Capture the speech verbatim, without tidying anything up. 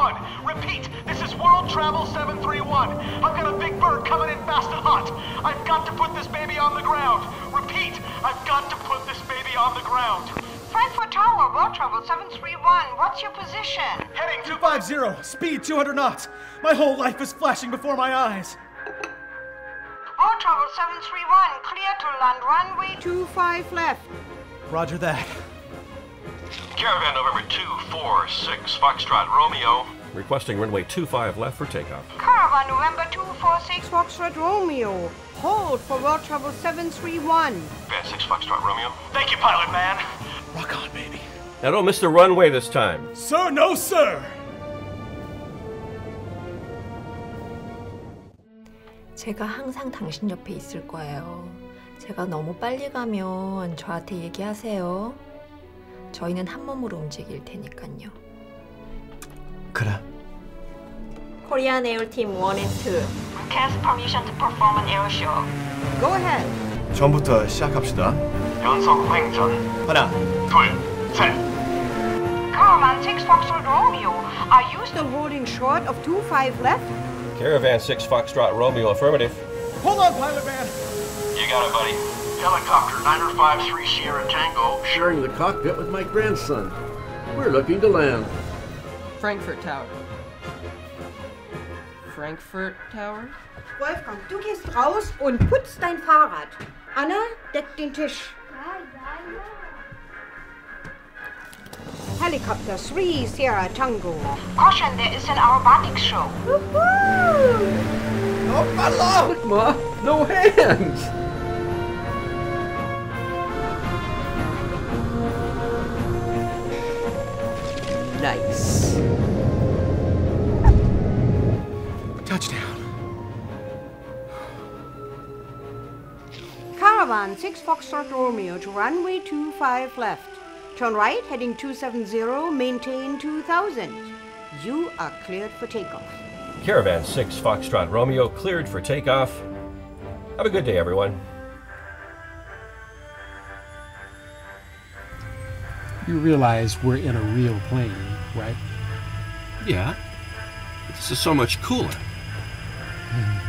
one. Repeat, this is World Travel seven three one. I've got a big bird coming in fast and hot. I've got to put this baby on the ground. Repeat, I've got to put this baby on the ground. Frankfurt Tower, World Travel seven three one. What's your position? Heading two five zero, speed two hundred knots. My whole life is flashing before my eyes. World Travel seven three one, clear to land runway two five left. Roger that. Caravan November two four six, Foxtrot Romeo. Requesting runway two five left for takeoff. Caravan November two four six, Foxtrot Romeo. Hold for World Travel seven three one. Van six, Foxtrot Romeo. Thank you, pilot man. Rock on, baby. Now don't miss the runway this time. Sir, no, sir. 제가 항상 당신 옆에 있을 거예요. 제가 너무 빨리 가면 저한테 얘기하세요. 저희는 한 몸으로 움직일 테니까요. 그래. Korean Air Team one and two. Request permission to perform an air show. Go ahead. 처음부터 시작합시다. 연속 횡전. 하나, 둘, 셋. Caravan six Foxtrot Romeo. Are you still holding short of two five left? Caravan six, Foxtrot Romeo, affirmative. Hold on, pilot man. You got it, buddy. Helicopter niner five three Sierra Tango, sharing the cockpit with my grandson. We're looking to land. Frankfurt Tower. Frankfurt Tower? Wolfgang, du gehst raus und putzt dein Fahrrad. Anna, deck den Tisch. Helicopter three Sierra Tango. Caution, there is an aerobatics show. Oh, my lord! Look, Ma, no hands! Nice. Touchdown. Caravan six Foxtrot Romeo to runway two five left. Turn right, heading two seven zero, maintain two thousand. You are cleared for takeoff. Caravan six, Foxtrot Romeo, cleared for takeoff. Have a good day, everyone. You realize we're in a real plane, right? Yeah. This is so much cooler. Mm.